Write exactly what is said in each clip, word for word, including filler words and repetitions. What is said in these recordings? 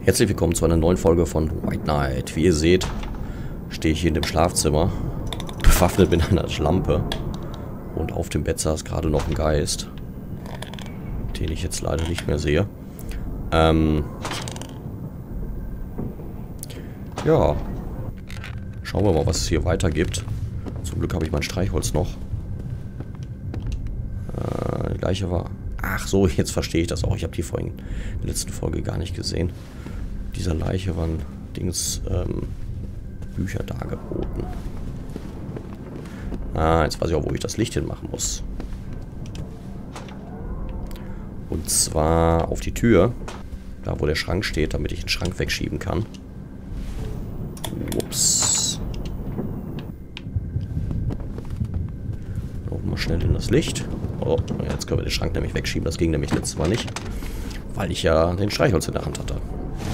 Herzlich willkommen zu einer neuen Folge von White Knight. Wie ihr seht, stehe ich hier in dem Schlafzimmer, bewaffnet mit einer Lampe. Und auf dem Bett saß gerade noch ein Geist, den ich jetzt leider nicht mehr sehe. Ähm ja, schauen wir mal, was es hier weiter gibt. Zum Glück habe ich mein Streichholz noch. Äh, die Leiche war... Ach so, jetzt verstehe ich das auch. Ich habe die vorhin in der letzten Folge gar nicht gesehen. Dieser Leiche waren Dings ähm, Bücher dargeboten. Ah, jetzt weiß ich auch, wo ich das Licht hinmachen muss. Und zwar auf die Tür. Da, wo der Schrank steht, damit ich den Schrank wegschieben kann. Ups. Laufen wir schnell in das Licht. Oh, jetzt können wir den Schrank nämlich wegschieben. Das ging nämlich letztes Mal nicht. Weil ich ja den Streichholz in der Hand hatte.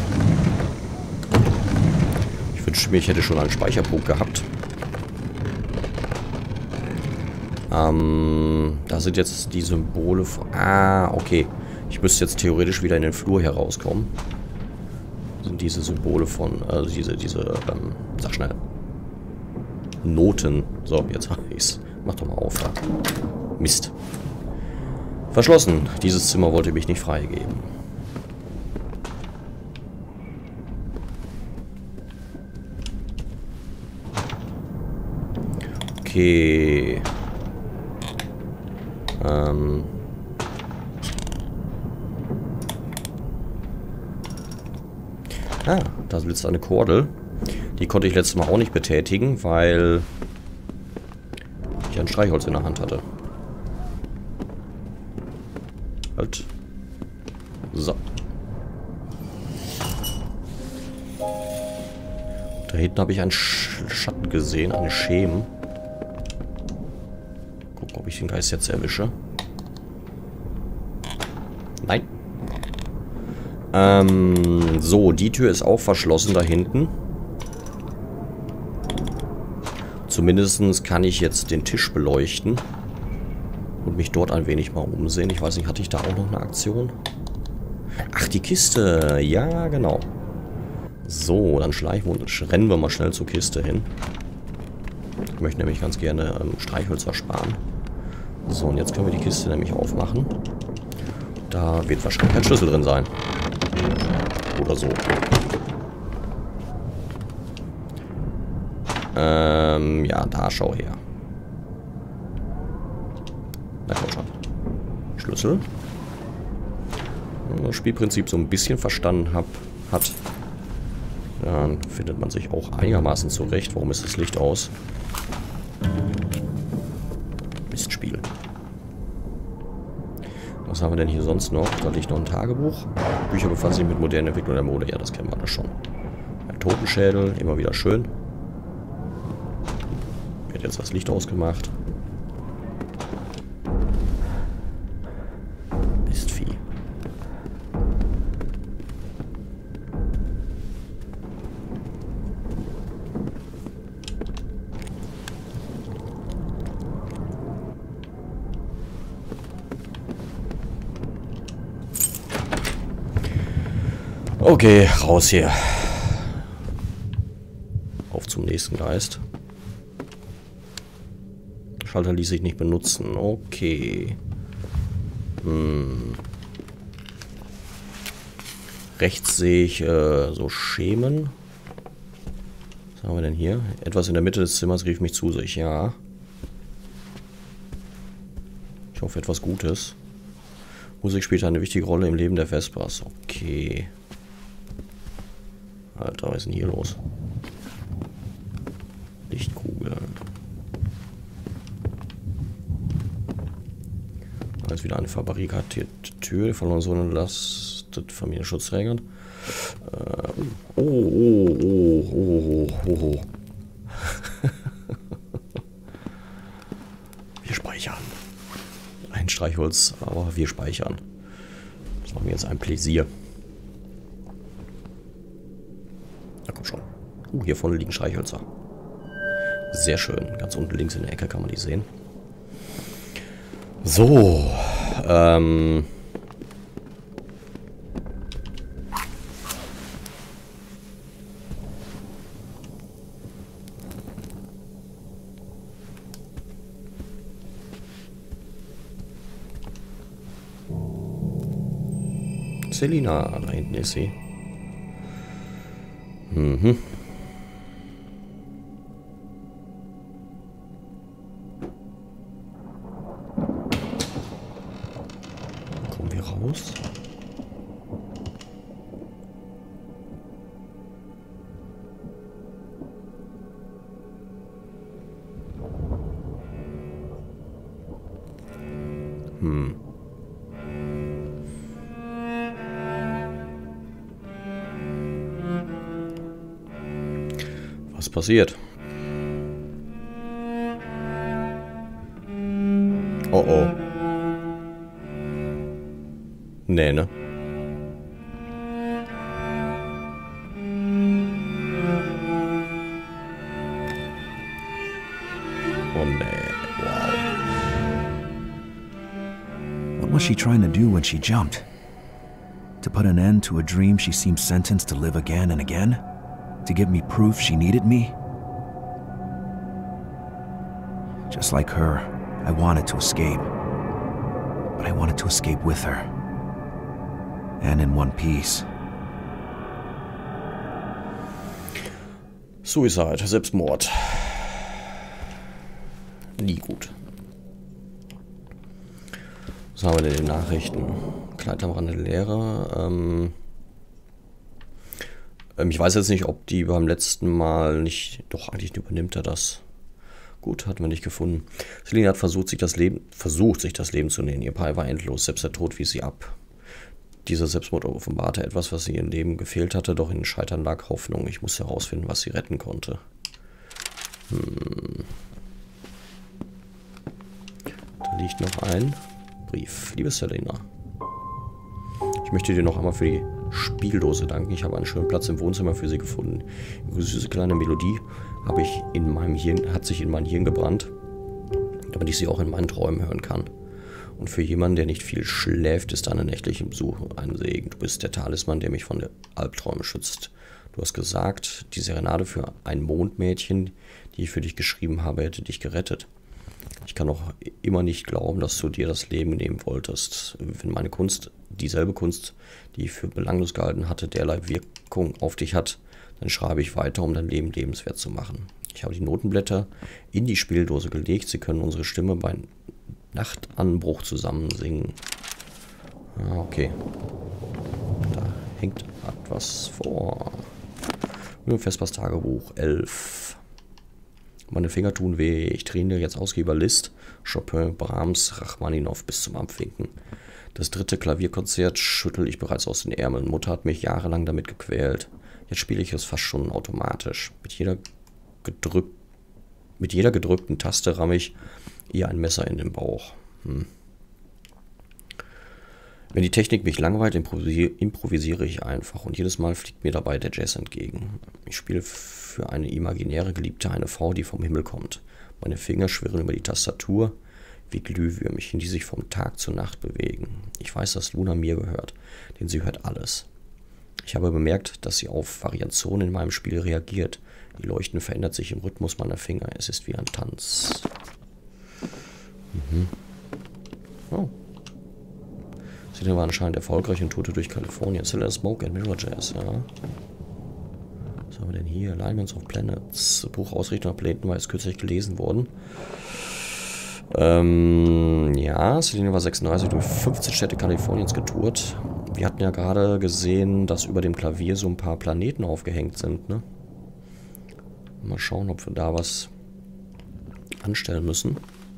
Ich wünschte mir, ich hätte schon einen Speicherpunkt gehabt. Ähm, da sind jetzt die Symbole von... Ah, okay. Ich müsste jetzt theoretisch wieder in den Flur herauskommen. Sind diese Symbole von... Also diese, diese, ähm, sag schnell. Noten. So, jetzt habe ich's. Mach doch mal auf. Ja. Mist. Verschlossen. Dieses Zimmer wollte mich nicht freigeben. Okay. Ähm. Ah, da sitzt eine Kordel. Die konnte ich letztes Mal auch nicht betätigen, weil ich ein Streichholz in der Hand hatte. Halt. So. Da hinten habe ich einen Sch Schatten gesehen, eine Schemen. Gucken, ob ich den Geist jetzt erwische. Nein. Ähm, so, die Tür ist auch verschlossen da hinten. Zumindest kann ich jetzt den Tisch beleuchten. Und mich dort ein wenig mal umsehen. Ich weiß nicht, hatte ich da auch noch eine Aktion? Ach, die Kiste. Ja, genau. So, dann schleichen wir und rennen wir mal schnell zur Kiste hin. Ich möchte nämlich ganz gerne ähm, Streichhölzer sparen. So, und jetzt können wir die Kiste nämlich aufmachen. Da wird wahrscheinlich kein Schlüssel drin sein. Oder so. Ähm, ja, da schau her. Na komm schon. Schlüssel. Wenn man das Spielprinzip so ein bisschen verstanden hab, hat, dann findet man sich auch einigermaßen zurecht. Warum ist das Licht aus? Mistspiel. Was haben wir denn hier sonst noch? Da liegt noch ein Tagebuch. Bücher befassen sich mit modernen Entwicklungen der Mode. Ja, das kennen wir das schon. Ein Totenschädel, immer wieder schön. Wird jetzt das Licht ausgemacht. Mistvieh. Okay, raus hier. Auf zum nächsten Geist. Schalter ließ sich nicht benutzen. Okay. Hm. Rechts sehe ich äh, so Schemen. Was haben wir denn hier? Etwas in der Mitte des Zimmers rief mich zu sich. Ja. Ich hoffe, etwas Gutes. Musik spielt eine wichtige Rolle im Leben der Vespers. Okay. Alter, was ist denn hier los? Lichtkugeln. Da ist wieder eine verbarrikadierte Tür von so einer lastet Familienschutzregeln. Äh, oh, oh, oh, oh, oh, oh. Wir speichern. Ein Streichholz, aber wir speichern. Das war mir jetzt ein Pläsier. Na komm schon. Uh, hier vorne liegen Streichhölzer. Sehr schön. Ganz unten links in der Ecke kann man die sehen. So. Ähm. Selina, da hinten ist sie. Mhm. Kommen wir raus? Hm. Was passiert? Oh oh. Nee, ne? Oh nee. Wow. What was she trying to do when she jumped? To put an end to a dream she seemed sentenced to live again and again? To give me proof she needed me? Just like her, I wanted to escape. But I wanted to escape with her. And in one piece. Suicide, Selbstmord. Nie gut. Was haben wir denn in den Nachrichten? Kleid am Rande Lehrer. Ähm, ähm, ich weiß jetzt nicht, ob die beim letzten Mal nicht... Doch, eigentlich übernimmt er das. Gut, hatten wir nicht gefunden. Selina hat versucht, sich das Leben, versucht, sich das Leben zu nehmen. Ihr Pai war endlos, selbst der Tod wies sie ab. Dieser Selbstmord offenbarte etwas, was in ihrem Leben gefehlt hatte, doch in den Scheitern lag Hoffnung. Ich musste herausfinden, was sie retten konnte. Hm. Da liegt noch ein Brief. Liebe Selina, ich möchte dir noch einmal für die Spieldose danken. Ich habe einen schönen Platz im Wohnzimmer für sie gefunden. Ihre süße kleine Melodie habe ich in meinem Hirn, hat sich in mein Hirn gebrannt, damit ich sie auch in meinen Träumen hören kann. Und für jemanden, der nicht viel schläft, ist deine nächtliche Besuch ein Segen. Du bist der Talisman, der mich von den Albträumen schützt. Du hast gesagt, die Serenade für ein Mondmädchen, die ich für dich geschrieben habe, hätte dich gerettet. Ich kann noch immer nicht glauben, dass du dir das Leben nehmen wolltest. Wenn meine Kunst, dieselbe Kunst, die ich für belanglos gehalten hatte, derlei Wirkung auf dich hat, dann schreibe ich weiter, um dein Leben lebenswert zu machen. Ich habe die Notenblätter in die Spieldose gelegt. Sie können unsere Stimme bei Nachtanbruch zusammen singen. Ah, okay. Da hängt etwas vor. Vespas Tagebuch elf. Meine Finger tun weh. Ich trainiere jetzt Ausgeber Liszt, Chopin, Brahms, Rachmaninow bis zum Abwinken. Das dritte Klavierkonzert schüttel ich bereits aus den Ärmeln. Mutter hat mich jahrelang damit gequält. Jetzt spiele ich es fast schon automatisch. Mit jeder, gedrück mit jeder gedrückten Taste ramme ich ihr ein Messer in den Bauch. Hm. Wenn die Technik mich langweilt, improvisiere, improvisiere ich einfach. Und jedes Mal fliegt mir dabei der Jazz entgegen. Ich spiele für eine imaginäre Geliebte, eine Frau, die vom Himmel kommt. Meine Finger schwirren über die Tastatur wie Glühwürmchen, die sich vom Tag zur Nacht bewegen. Ich weiß, dass Luna mir gehört, denn sie hört alles. Ich habe bemerkt, dass sie auf Variationen in meinem Spiel reagiert. Die Leuchten verändert sich im Rhythmus meiner Finger. Es ist wie ein Tanz. Mhm. Oh. Sie war anscheinend erfolgreich und tourte durch Kalifornien. Cellar Smoke and Mirror Jazz, ja. Was haben wir denn hier? Alignments of Planets. Buch Ausrichtung auf Planeten war jetzt kürzlich gelesen worden. Ähm, ja, Selina war sechsunddreißig durch fünfzehn Städte Kaliforniens getourt. Wir hatten ja gerade gesehen, dass über dem Klavier so ein paar Planeten aufgehängt sind, ne? Mal schauen, ob wir da was anstellen müssen.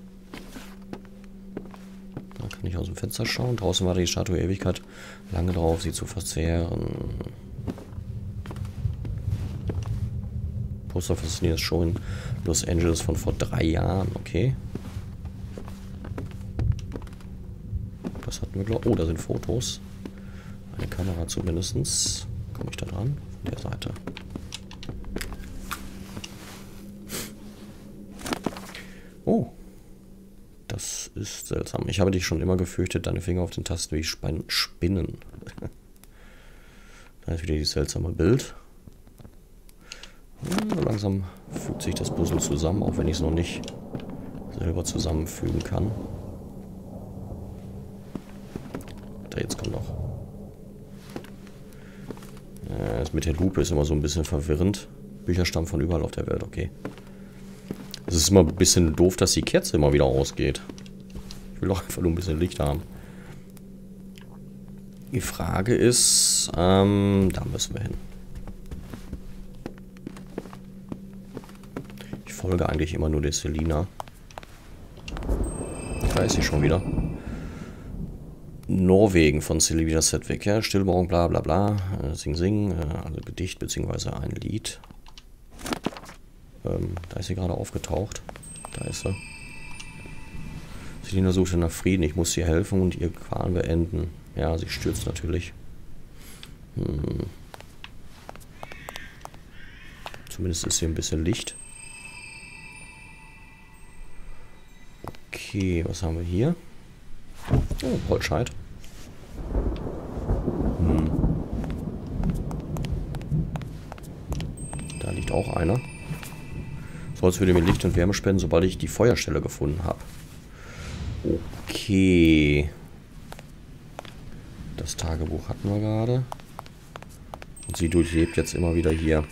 Da kann ich aus dem Fenster schauen. Draußen war die Statue Ewigkeit lange drauf, sie zu verzehren. Poster fasziniert Show in Los Angeles von vor drei Jahren. Okay. Das hatten wir, glaube ich. Oh, da sind Fotos. Eine Kamera zumindest. Komme ich da dran? Von der Seite. Oh. Das ist seltsam. Ich habe dich schon immer gefürchtet, deine Finger auf den Tasten wie Span Spinnen. Da ist wieder dieses seltsame Bild. Ja, langsam fügt sich das Puzzle zusammen, auch wenn ich es noch nicht selber zusammenfügen kann. Da jetzt kommt noch. Das mit der Lupe ist immer so ein bisschen verwirrend. Bücher stammen von überall auf der Welt, okay. Es ist immer ein bisschen doof, dass die Kerze immer wieder ausgeht. Ich will doch einfach nur ein bisschen Licht haben. Die Frage ist, ähm, da müssen wir hin. Ich folge eigentlich immer nur der Selina. Da ist sie schon wieder. Norwegen von Sylvia Sedgwick, ja, Stillborn, bla bla bla, äh, Sing Sing, äh, also Gedicht bzw. ein Lied. Ähm, da ist sie gerade aufgetaucht. Da ist sie. Selina suchte nach Frieden, ich muss ihr helfen und ihr Qualen beenden. Ja, sie stürzt natürlich. Hm. Zumindest ist hier ein bisschen Licht. Okay, was haben wir hier? Oh, Holzscheit. Hm. Da liegt auch einer. So, als würde mir Licht und Wärme spenden, sobald ich die Feuerstelle gefunden habe. Okay. Das Tagebuch hatten wir gerade. Und sie durchlebt jetzt immer wieder hier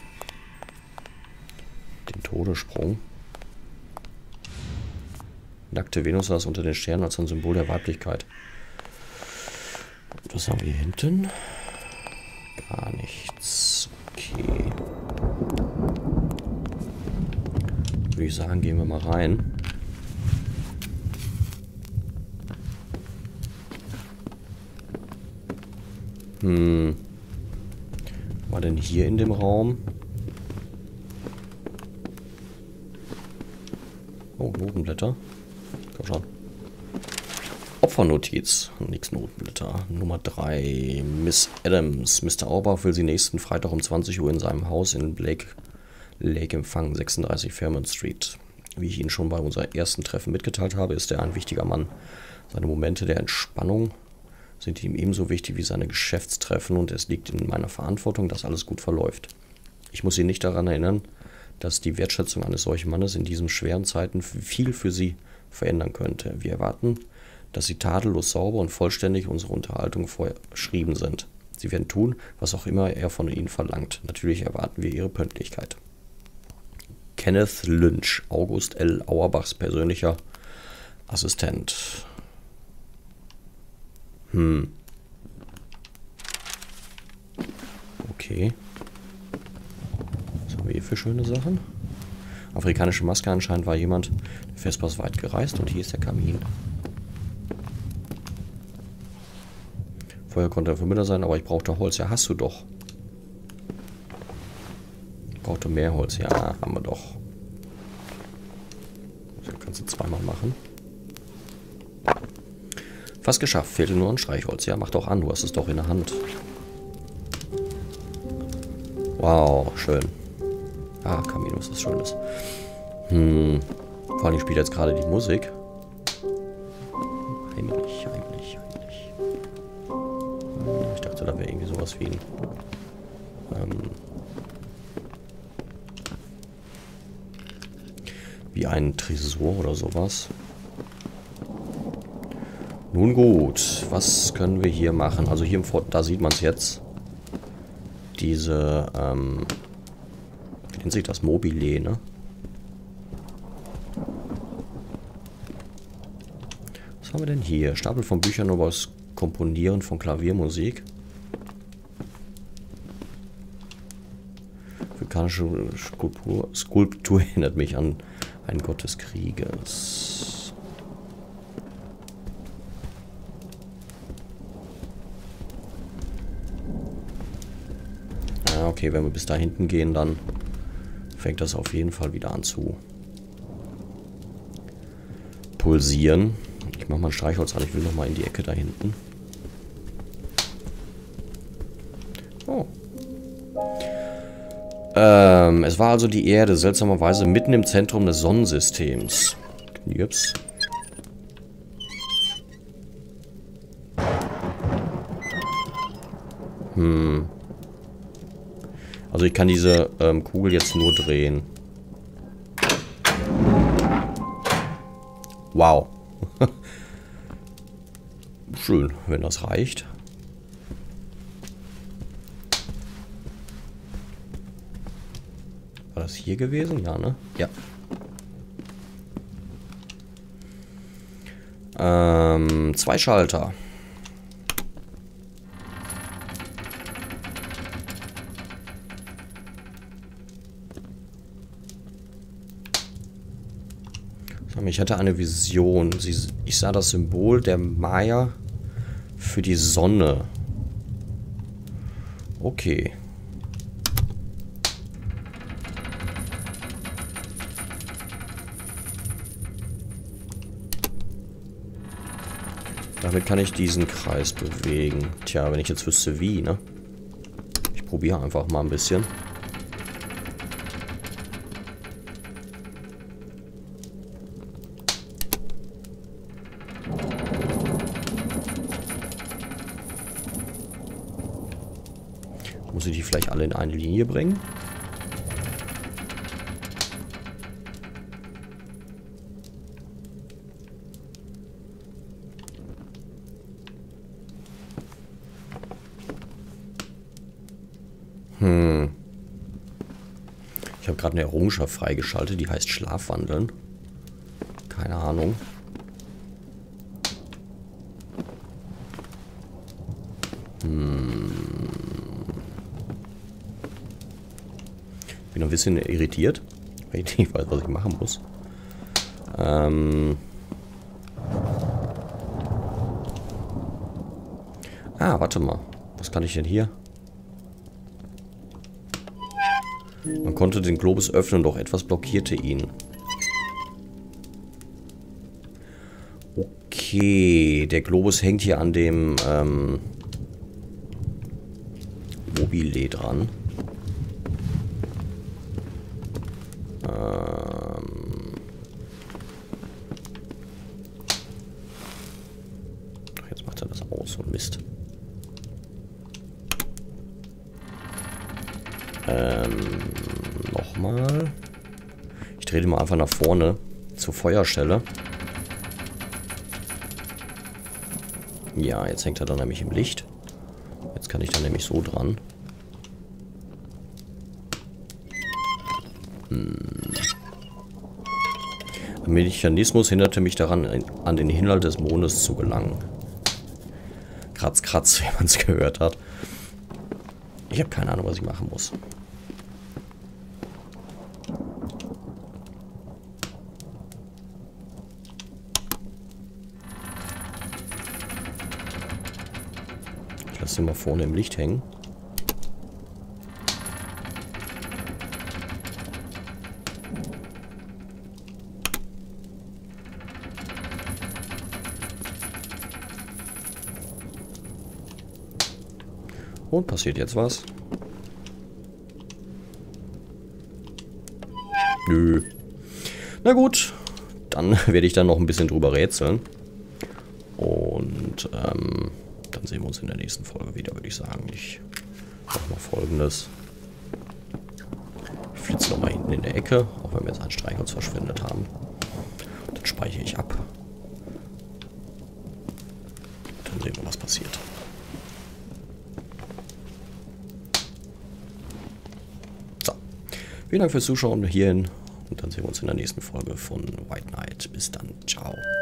den Todessprung. Nackte Venus saß unter den Sternen als ein Symbol der Weiblichkeit. Was haben wir hier hinten? Gar nichts. Okay. Würde ich sagen, gehen wir mal rein. Hm. War denn hier in dem Raum? Oh, Notenblätter. Komm schon. Opfernotiz. Nix Notenblätter. Nummer drei. Miss Adams. Mister Auerbach will sie nächsten Freitag um zwanzig Uhr in seinem Haus in Blake Lake empfangen. sechsunddreißig Fairmont Street. Wie ich Ihnen schon bei unserem ersten Treffen mitgeteilt habe, ist er ein wichtiger Mann. Seine Momente der Entspannung sind ihm ebenso wichtig wie seine Geschäftstreffen und es liegt in meiner Verantwortung, dass alles gut verläuft. Ich muss Sie nicht daran erinnern, dass die Wertschätzung eines solchen Mannes in diesen schweren Zeiten viel für Sie verändern könnte. Wir erwarten, dass Sie tadellos, sauber und vollständig unsere Unterhaltung verschrieben sind. Sie werden tun, was auch immer er von Ihnen verlangt. Natürlich erwarten wir Ihre Pünktlichkeit. Kenneth Lynch, August L. Auerbachs persönlicher Assistent. Hm. Okay. Was haben wir hier für schöne Sachen? Afrikanische Maske anscheinend war jemand, der Vespers weit gereist und hier ist der Kamin. Feuer konnte ein Vermittler sein, aber ich brauchte Holz. Ja, hast du doch. Ich brauchte mehr Holz. Ja, haben wir doch. So, kannst du zweimal machen. Fast geschafft. Fehlte nur ein Streichholz. Ja, mach doch an. Du hast es doch in der Hand. Wow, schön. Ah, Kamin, was ist Schönes. Hm. Vor allem spielt jetzt gerade die Musik. Heimlich, heimlich, heimlich. Ich dachte, da wäre irgendwie sowas wie ein... Ähm, wie ein Tresor oder sowas. Nun gut, was können wir hier machen? Also hier im Fort, da sieht man es jetzt. Diese, ähm, wie nennt sich das? Mobile, ne? Was haben wir denn hier? Stapel von Büchern über das Komponieren von Klaviermusik. Afrikanische Skulptur, Skulptur erinnert mich an einen Gott des Krieges. Okay, wenn wir bis da hinten gehen, dann fängt das auf jeden Fall wieder an zu pulsieren. Ich mache mal ein Streichholz an, ich will noch mal in die Ecke da hinten. Oh. Ähm, es war also die Erde, seltsamerweise mitten im Zentrum des Sonnensystems. Knips. Hm. Also ich kann diese ähm, Kugel jetzt nur drehen. Wow. Schön, wenn das reicht. War das hier gewesen? Ja, ne? Ja. Ähm, zwei Schalter. Ich hatte eine Vision. Sie, ich sah das Symbol der Maya für die Sonne. Okay. Damit kann ich diesen Kreis bewegen. Tja, wenn ich jetzt wüsste wie, ne? Ich probiere einfach mal ein bisschen. Muss ich die vielleicht alle in eine Linie bringen? Hm. Ich habe gerade eine Errungenschaft freigeschaltet, die heißt Schlafwandeln. Keine Ahnung. Hm. Bin ein bisschen irritiert, weil ich nicht weiß, was ich machen muss. Ähm. Ah, warte mal. Was kann ich denn hier? Man konnte den Globus öffnen, doch etwas blockierte ihn. Okay, der Globus hängt hier an dem ähm, Mobile dran. Ähm, jetzt macht er das aus und Mist. Ähm, nochmal. Ich drehe den mal einfach nach vorne zur Feuerstelle. Ja, jetzt hängt er dann nämlich im Licht. Jetzt kann ich dann nämlich so dran. Hm. Der Mechanismus hinderte mich daran, an den Inhalt des Mondes zu gelangen. Kratz, kratz, wie man es gehört hat. Ich habe keine Ahnung, was ich machen muss. Ich lasse den mal vorne im Licht hängen. Und passiert jetzt was? Nö. Na gut, dann werde ich dann noch ein bisschen drüber rätseln. Und ähm, dann sehen wir uns in der nächsten Folge wieder, würde ich sagen. Ich mache mal Folgendes. Ich flitze nochmal hinten in der Ecke, auch wenn wir jetzt ein Streichholz verschwendet haben. Dann speichere ich ab. Dann sehen wir, was passiert. Vielen Dank fürs Zuschauen hierhin und dann sehen wir uns in der nächsten Folge von White Knight. Bis dann, ciao.